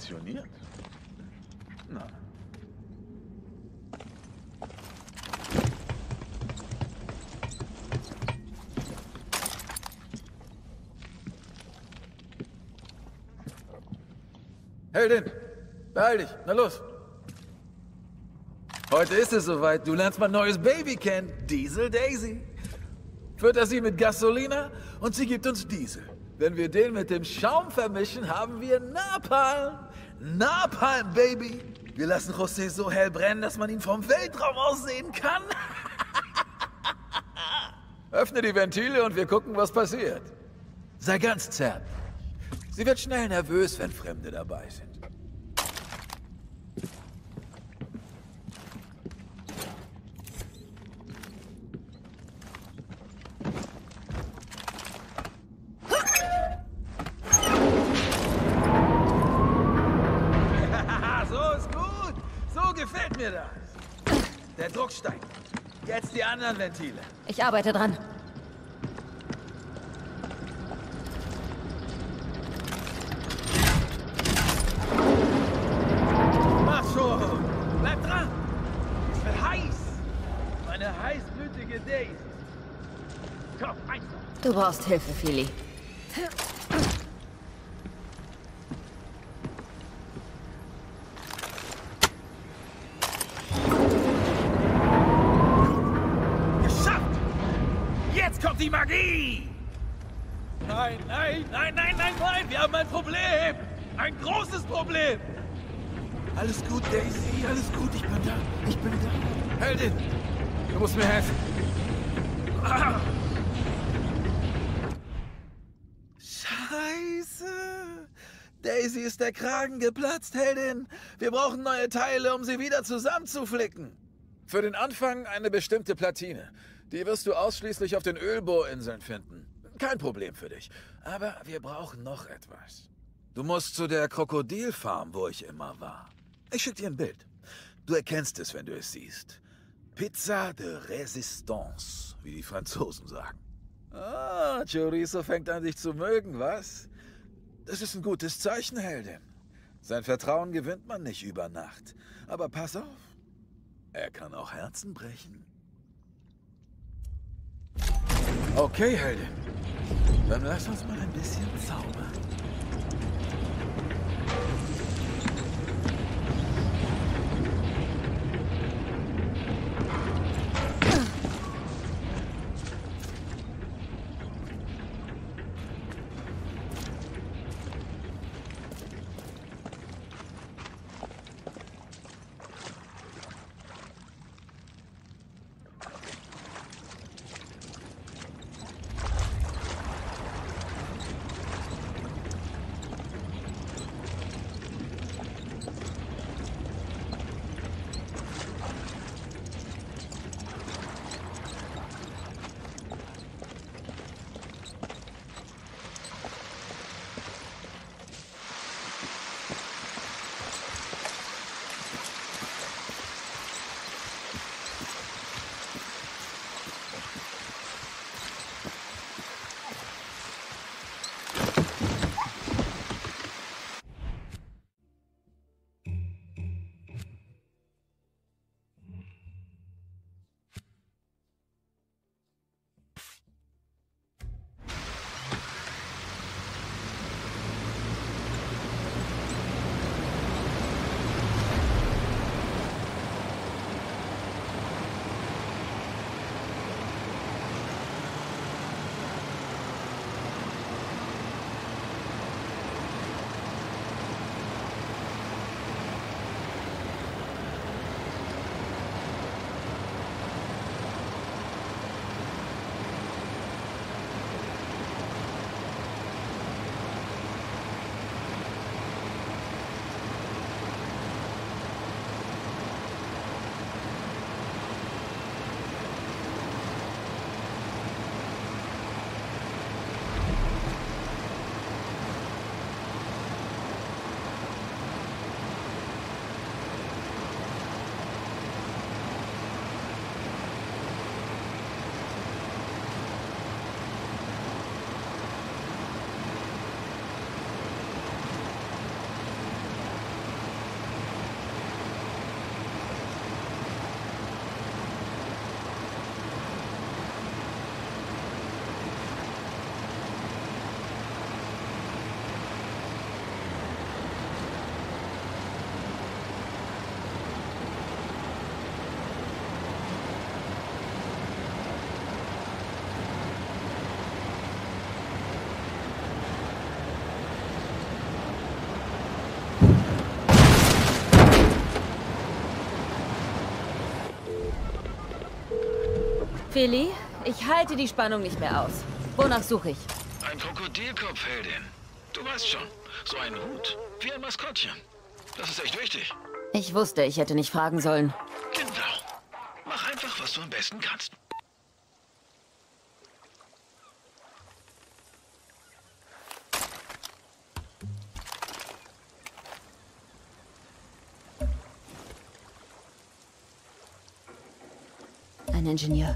funktioniert. Na. Heldin, beeil dich, na los. Heute ist es soweit, du lernst mein neues Baby kennen, Diesel Daisy. Fütter sie mit Gasolina und sie gibt uns Diesel. Wenn wir den mit dem Schaum vermischen, haben wir Napalm. Napalm, Baby. Wir lassen José so hell brennen, dass man ihn vom Weltraum aus sehen kann. Öffne die Ventile und wir gucken, was passiert. Sei ganz zärtlich. Sie wird schnell nervös, wenn Fremde dabei sind. Gefällt mir das. Der Druck steigt. Jetzt die anderen Ventile. Ich arbeite dran. Mach schon. Bleib dran. Es wird heiß. Meine heißblütige Daisy. Komm, einfach. Du brauchst Hilfe, Philly. Die Magie! Nein, nein, nein, nein, nein, nein! Wir haben ein Problem! Ein großes Problem! Alles gut, Daisy, alles gut, ich bin da. Ich bin da. Heldin, du musst mir helfen. Ah. Scheiße! Daisy ist der Kragen geplatzt, Heldin. Wir brauchen neue Teile, um sie wieder zusammenzuflicken. Für den Anfang eine bestimmte Platine. Die wirst du ausschließlich auf den Ölbohrinseln finden. Kein Problem für dich. Aber wir brauchen noch etwas. Du musst zu der Krokodilfarm, wo ich immer war. Ich schicke dir ein Bild. Du erkennst es, wenn du es siehst. Pizza de Résistance, wie die Franzosen sagen. Ah, Chorizo fängt an, dich zu mögen, was? Das ist ein gutes Zeichen, Heldin. Sein Vertrauen gewinnt man nicht über Nacht. Aber pass auf, er kann auch Herzen brechen. Okay, Heldin. Dann lass uns mal ein bisschen zaubern. Philly, ich halte die Spannung nicht mehr aus. Wonach suche ich? Ein Krokodilkopf, Heldin. Du weißt schon, so ein Hut, wie ein Maskottchen. Das ist echt wichtig. Ich wusste, ich hätte nicht fragen sollen. Genau. Mach einfach, was du am besten kannst. Ein Ingenieur.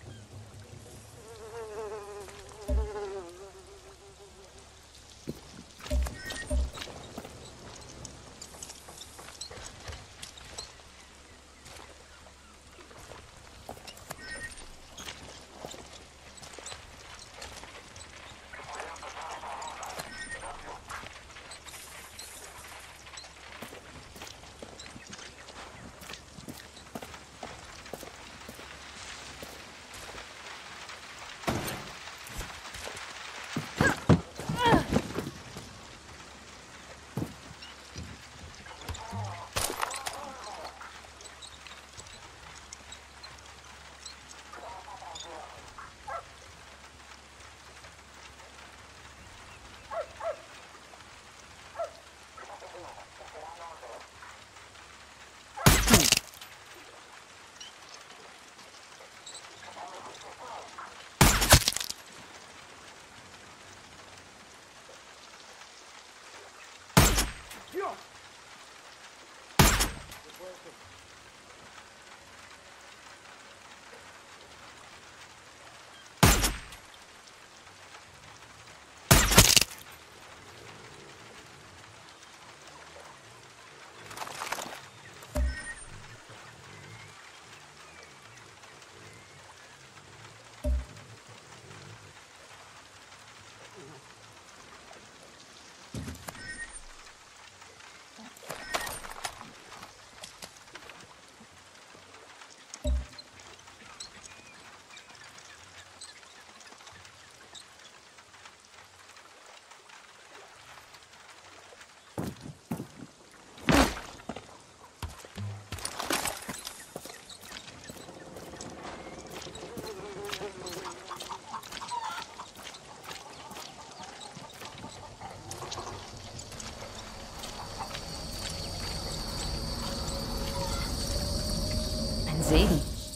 Segen.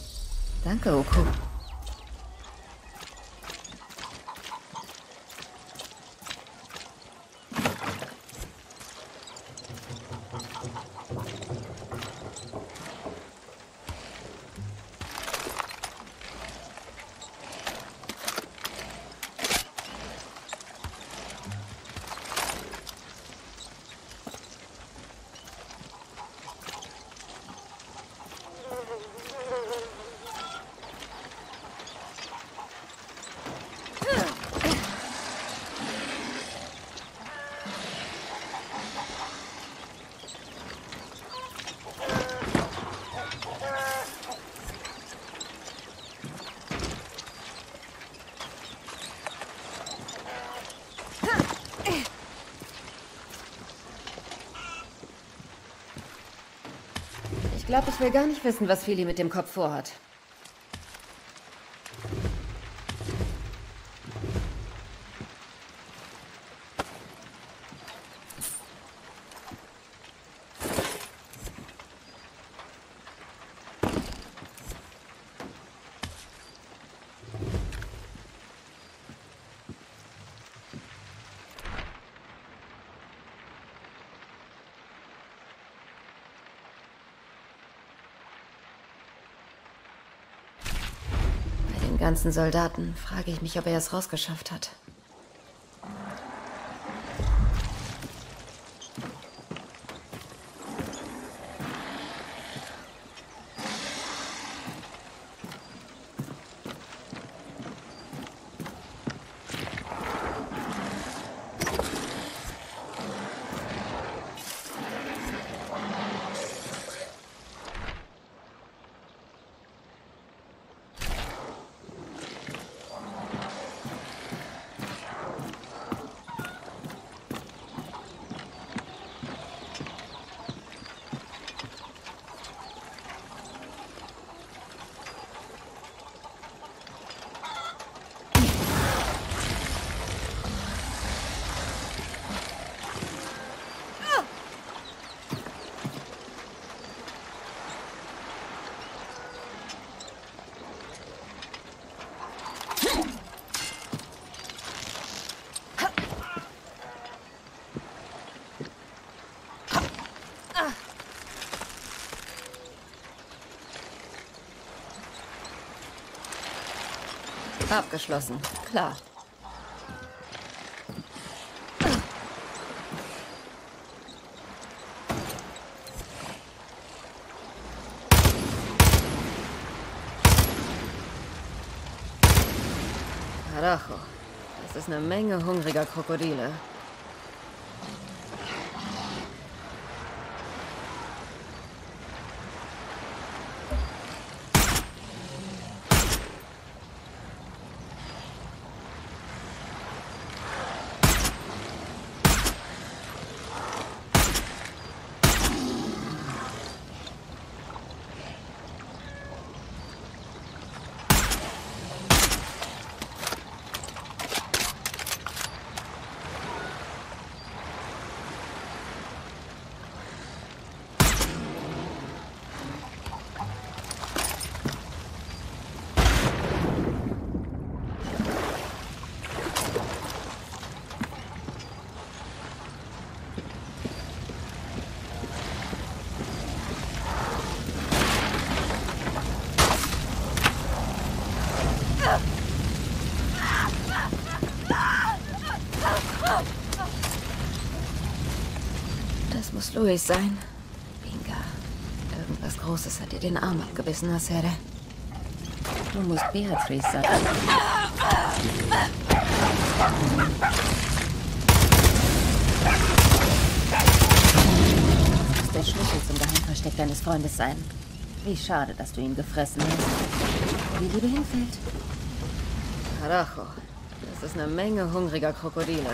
Danke, Oku. Ich glaube, ich will gar nicht wissen, was Philly mit dem Kopf vorhat. Den ganzen Soldaten frage ich mich, ob er es rausgeschafft hat. Abgeschlossen. Klar. Carajo. Das ist eine Menge hungriger Krokodile. Das muss Luis sein. Binga. Irgendwas Großes hat dir den Arm abgebissen, Acere. Du musst Beatrice sein. Das muss der Schlüssel zum Geheimversteck deines Freundes sein. Wie schade, dass du ihn gefressen hast. Wo die Liebe hinfällt. Carajo. Das ist eine Menge hungriger Krokodile.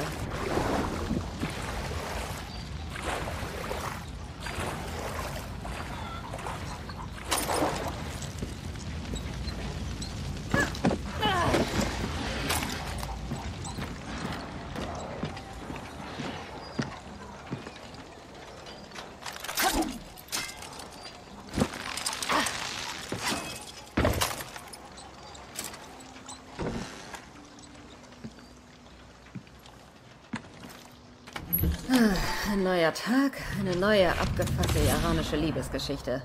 Ein neuer Tag, eine neue abgefuckte iranische Liebesgeschichte.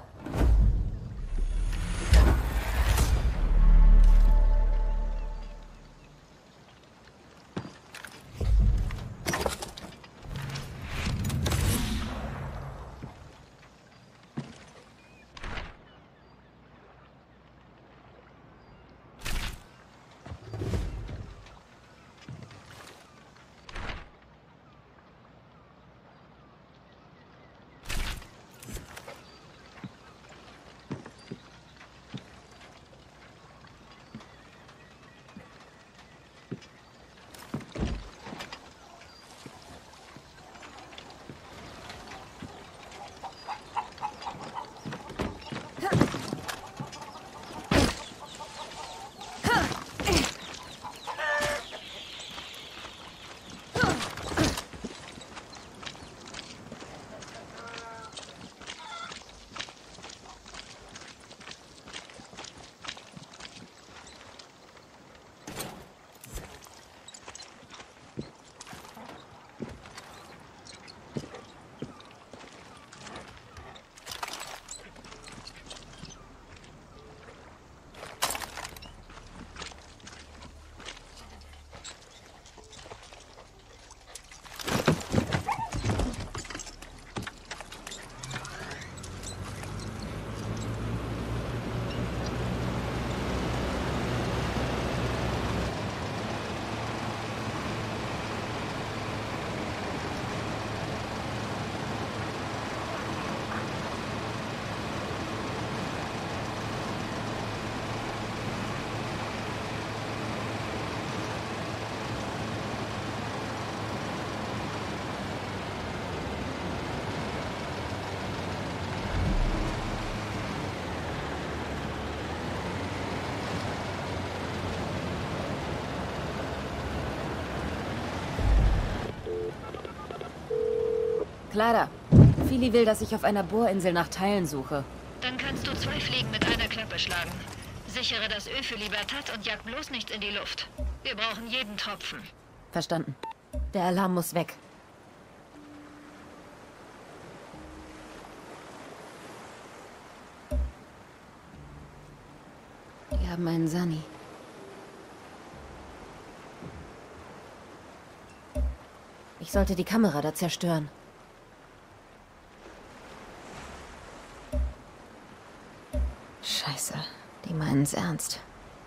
Clara, Philly will, dass ich auf einer Bohrinsel nach Teilen suche. Dann kannst du 2 Fliegen mit einer Klappe schlagen. Sichere das Öl für Libertad und jag bloß nichts in die Luft. Wir brauchen jeden Tropfen. Verstanden. Der Alarm muss weg. Die haben einen Sunny. Ich sollte die Kamera da zerstören. Scheiße, die meinen's ernst.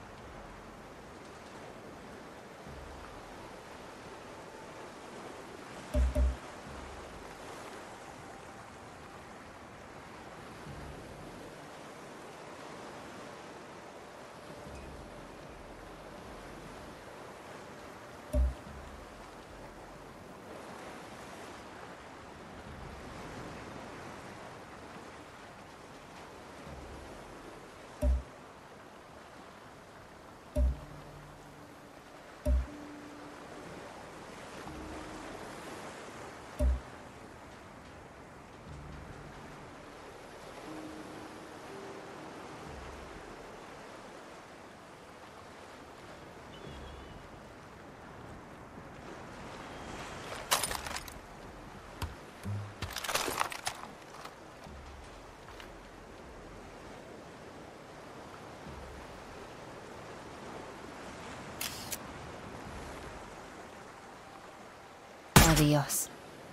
Adios.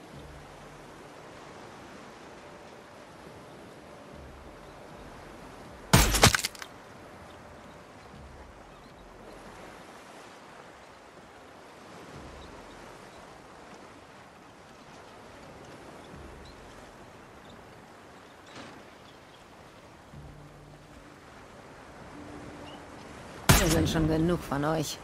Wir sind schon genug von euch.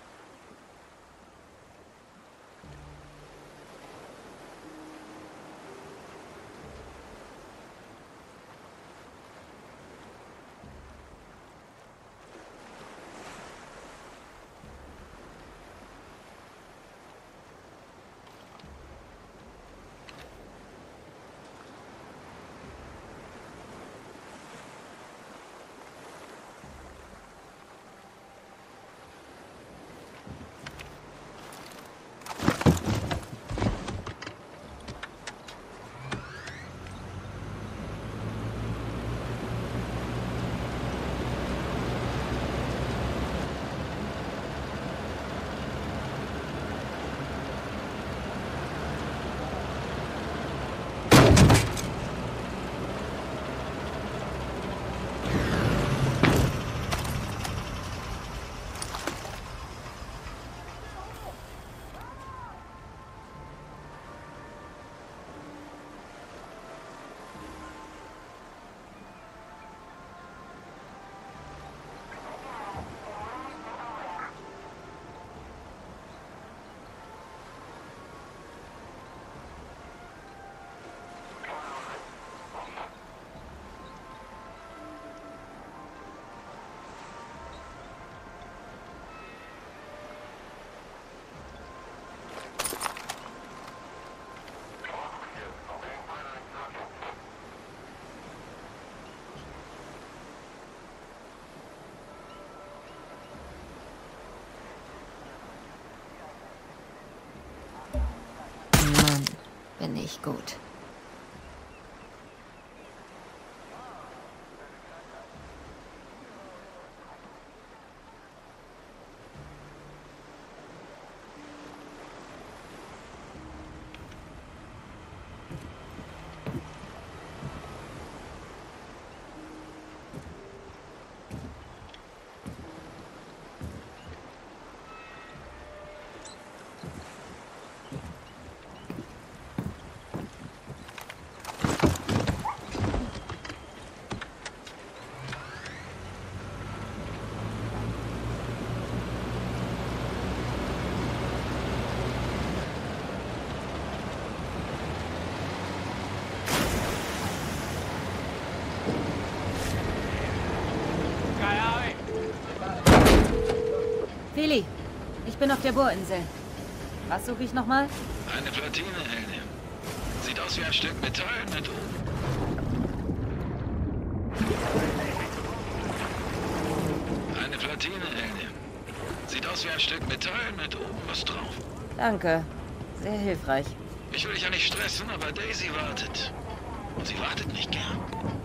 Bin ich gut. Fili, ich bin auf der Bohrinsel. Was suche ich nochmal? Eine Platine, Heldin. Sieht aus wie ein Stück Metall mit Eine Platine, Heldin. Sieht aus wie ein Stück Metall mit oben was drauf. Danke. Sehr hilfreich. Ich will dich ja nicht stressen, aber Daisy wartet. Und sie wartet nicht gern.